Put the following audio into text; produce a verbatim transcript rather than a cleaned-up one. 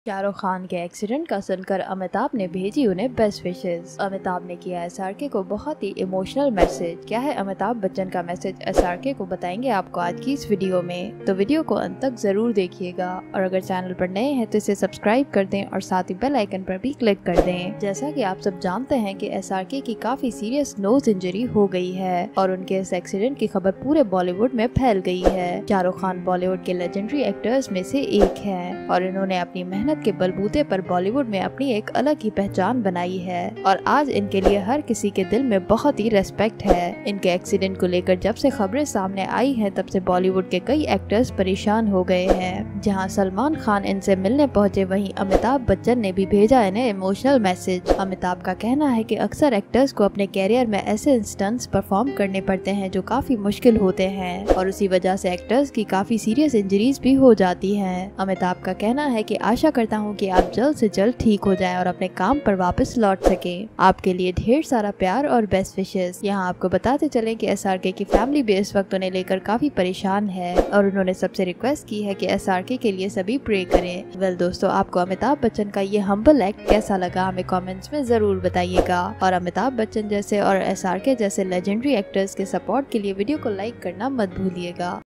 शाहरुख खान के एक्सीडेंट का सुनकर अमिताभ ने भेजी उन्हें बेस्ट विशेस। अमिताभ ने किया एसआरके को बहुत ही इमोशनल मैसेज। क्या है अमिताभ बच्चन का मैसेज, एसआरके को बताएंगे आपको आज की इस वीडियो में, तो वीडियो को अंत तक जरूर देखिएगा। और अगर चैनल पर नए हैं तो इसे सब्सक्राइब कर दें और साथ ही बेल आइकन पर भी क्लिक कर दें। जैसा कि आप सब जानते हैं कि एसआरके की काफी सीरियस नोज इंजरी हो गई है और उनके इस एक्सीडेंट की खबर पूरे बॉलीवुड में फैल गई है। शाहरुख खान बॉलीवुड के लेजेंडरी एक्टर्स में से एक है और इन्होंने अपनी मेहनत के बलबूते पर बॉलीवुड में अपनी एक अलग ही पहचान बनाई है और आज इनके लिए हर किसी के दिल में बहुत ही रेस्पेक्ट है। इनके एक्सीडेंट को लेकर जब से खबरें सामने आई हैं तब से बॉलीवुड के कई एक्टर्स परेशान हो गए हैं। जहां सलमान खान इनसे मिलने पहुंचे, वहीं अमिताभ बच्चन ने भी भेजा इन्हें इमोशनल मैसेज। अमिताभ का कहना है कि अक्सर एक्टर्स को अपने कैरियर में ऐसे स्टंट्स परफॉर्म करने पड़ते हैं जो काफी मुश्किल होते हैं और उसी वजह से एक्टर्स की काफी सीरियस इंजरीज भी हो जाती हैं। अमिताभ का कहना है कि आशा करता हूँ कि आप जल्द से जल्द ठीक हो जाएं और अपने काम पर वापस लौट सकें। आपके लिए ढेर सारा प्यार और बेस्ट विशेस। यहाँ आपको बताते चलें कि एसआरके की फैमिली भी इस वक्त उन्हें लेकर काफी परेशान है और उन्होंने सबसे रिक्वेस्ट की है कि एसआरके के लिए सभी प्रे करें। वेल दोस्तों, आपको अमिताभ बच्चन का ये हम्बल एक्ट कैसा लगा हमें कमेंट्स में जरूर बताइएगा और अमिताभ बच्चन जैसे और एसआरके जैसे लेजेंडरी एक्टर्स के सपोर्ट के लिए वीडियो को लाइक करना मत भूलिएगा।